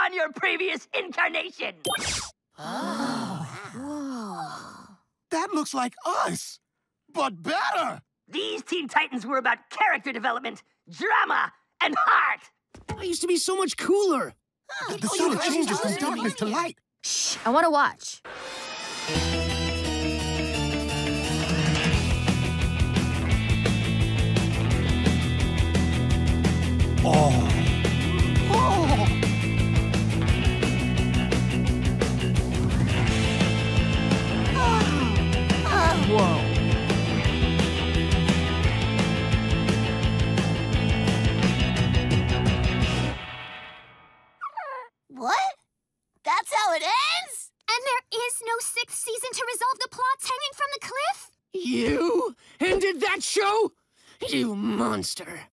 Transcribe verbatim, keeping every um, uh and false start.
on your previous incarnation. Oh. Whoa. That looks like us, but better. These Teen Titans were about character development, drama, and heart. I used to be so much cooler. Huh, the suit changes from darkness to light. Shh, I want to watch. Oh. Oh. Whoa. What? That's how it ends? And there is no sixth season to resolve the plots hanging from the cliff? You ended that show? You monster.